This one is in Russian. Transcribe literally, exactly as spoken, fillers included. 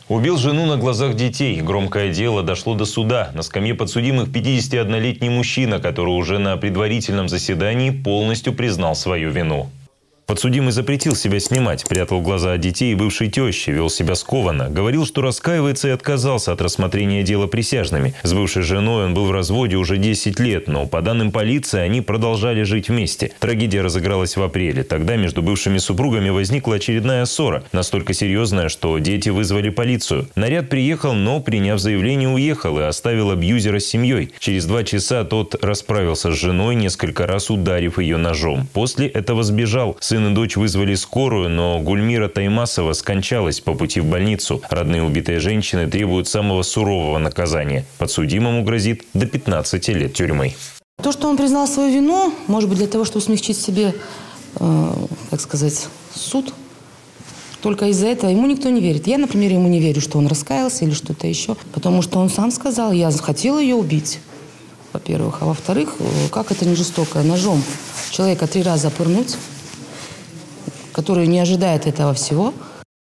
Убил жену на глазах детей. Громкое дело дошло до суда. На скамье подсудимых пятидесятиоднолетний мужчина, который уже на предварительном заседании полностью признал свою вину. Подсудимый запретил себя снимать, прятал глаза от детей и бывшей тещи, вел себя скованно. Говорил, что раскаивается и отказался от рассмотрения дела присяжными. С бывшей женой он был в разводе уже десять лет, но по данным полиции они продолжали жить вместе. Трагедия разыгралась в апреле. Тогда между бывшими супругами возникла очередная ссора. Настолько серьезная, что дети вызвали полицию. Наряд приехал, но, приняв заявление, уехал и оставил абьюзера с семьей. Через два часа тот расправился с женой, несколько раз ударив ее ножом. После этого сбежал. Сын и дочь вызвали скорую, но Гульмира Таймасова скончалась по пути в больницу. Родные убитой женщины требуют самого сурового наказания. Подсудимому грозит до пятнадцати лет тюрьмы. То, что он признал свою вину, может быть, для того, чтобы смягчить себе, э, как сказать, суд, только из-за этого ему никто не верит. Я, например, ему не верю, что он раскаялся или что-то еще, потому что он сам сказал, я хотел ее убить, во-первых. А во-вторых, как это не жестоко, ножом человека три раза пырнуть, который не ожидает этого всего.